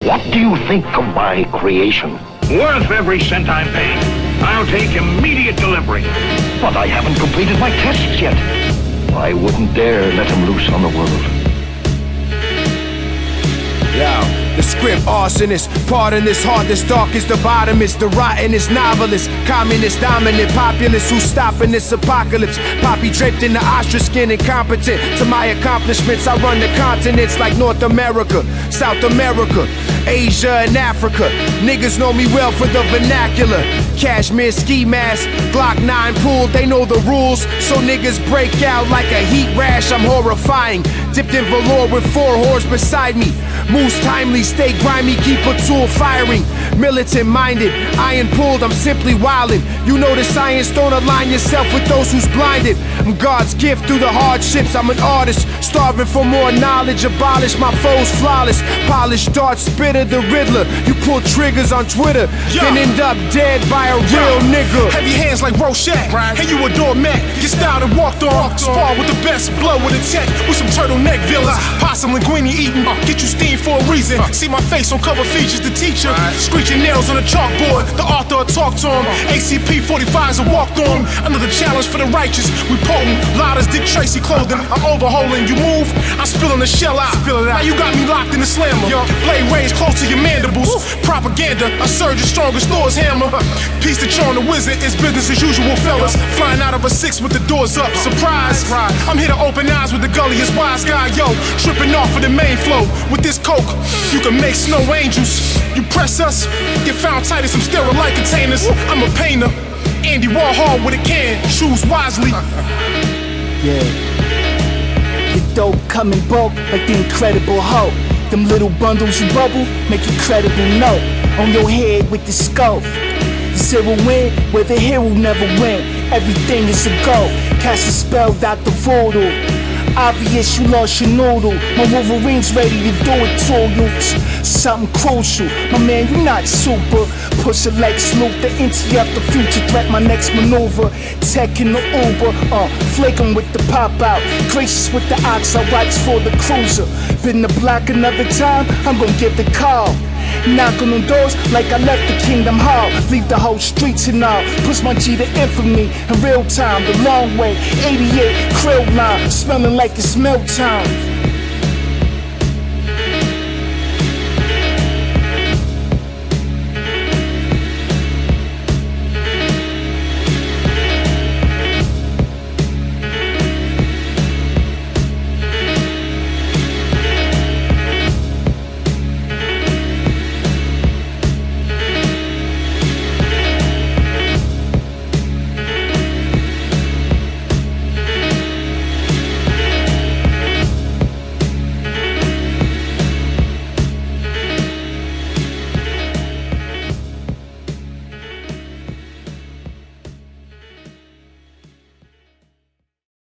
What do you think of my creation? Worth every cent I'm paying. I'll take immediate delivery. But I haven't completed my tests yet. I wouldn't dare let him loose on the world. Yo, the script arsonist, pardon this heart that's dark as the bottomest, the rottenest novelist, communist dominant populace who's stopping this apocalypse. Poppy draped in the ostrich skin, incompetent to my accomplishments. I run the continents like North America, South America, Asia and Africa. Niggas know me well for the vernacular. Cashmere ski mask, Glock 9 pool, they know the rules. So niggas break out like a heat rash, I'm horrifying. Dipped in velour with 4 whores beside me. Moves timely, stay grimy, keep a tool firing. Militant minded, iron pulled, I'm simply wildin'. You know the science, don't align yourself with those who's blinded. I'm God's gift through the hardships, I'm an artist. Starving for more knowledge, abolish my foes flawless. Polished dart spitter, the Riddler. You pull triggers on Twitter, then end up dead by a real nigga. Heavy hands like Rorschach, and you a doormat. Get styled and walked on, spar with the best, blood with a tech. With some turtleneck villains, possum linguine eating. Get you steamed for a reason. See my face on cover features, the teacher. Screeching nails on the chalkboard, the author talk to him. ACP 45s are walked on. Another challenge for the righteous. We potent, loud as Dick Tracy clothing. I'm overhauling, you move, I'm spilling the shell out. Now you got me locked in the slammer. Blade raised close to your mandibles. Propaganda, I surge as strong as Thor's hammer. Piece that you're on the wizard, it's business as usual, fellas. Flying out of a 6 with the doors up, surprise. I'm here to open eyes with the gulliest wise guy, yo. Tripping off of the main flow. With this coke, you can make snow angels. You press us, get found tight in some sterile-like containers. I'm a painter, Andy Warhol with a can. Choose wisely. Yeah. The dope come in bulk like the Incredible Hulk. Them little bundles you bubble make you credible note. On your head with the scope. Zero win where the hero never win. Everything is a go. Cast a spell, Dr. Voodoo. Obvious you lost your noodle. My Wolverine's ready to do it to you. Something crucial. My man, you not super. Push a Lex Luthor, interrupt the future threat, my next maneuver. Tech in the Uber, flaking with the pop out. Gracious with the ox, I watch for the cruiser. Been the block another time, I'm gonna give the call. Knocking on doors like I left the Kingdom Hall. Leave the whole streets and all. Push my G to infamy in real time, the long way. 88 krill line, smelling like it's milk time.